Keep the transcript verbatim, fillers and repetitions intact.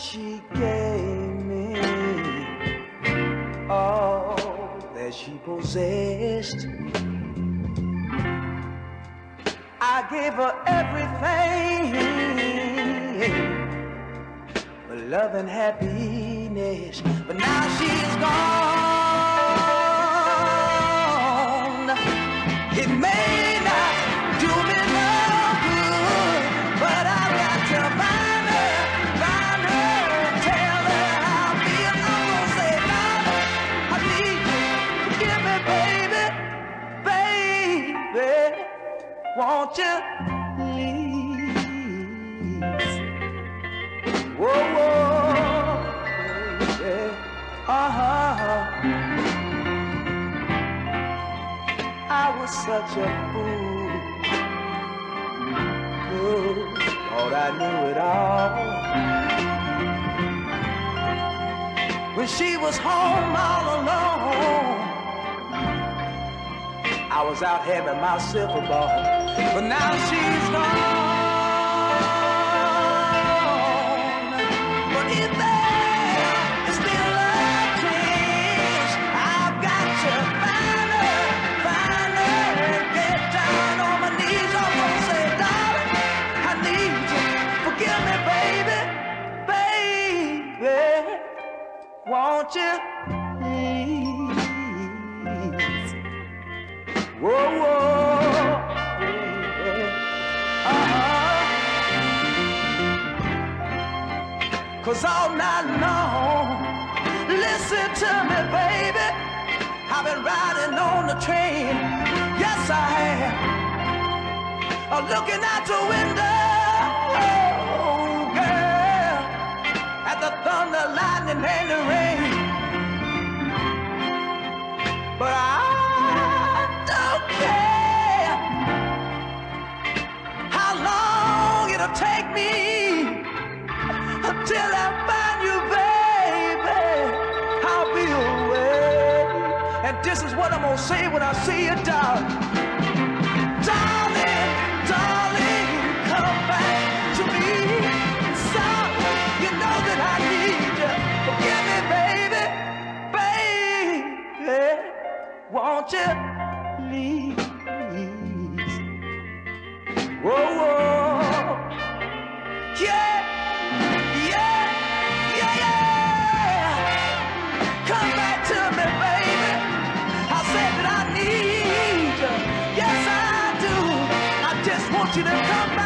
she gave me all that she possessed. I gave her everything but love and happiness. But now she's gone. It may not do me no good, but I got to find her, find her, tell her how I feel. I'm gonna say, Mama, I need you. Forgive me, baby, baby. Won't you please? Whoa, whoa, baby. Uh-huh. I was such a fool. Oh, thought I knew it all. When she was home all alone, I was out having myself a ball. But now she's gone. But if there is still a chance, I've got to find her, find her, and get down on my knees. I'm gonna say, darling, I need you. Forgive me, baby, baby. Won't you please? Whoa, whoa, baby. Uh-huh. Cause all night long, listen to me, baby, I've been riding on the train. Yes, I have. I'm looking out the window, oh, girl, at the thunder, lightning, and the rain. But I don't care how long it'll take me until I find you, baby. I'll be away. And this is what I'm gonna say when I see you, darling. Darling, darling, come back to me. Sorry, you know that I need you. Forgive me, baby, baby. Won't you please? Whoa, whoa, yeah, yeah, yeah, yeah. Come back to me, baby. I said that I need you. Yes, I do. I just want you to come back.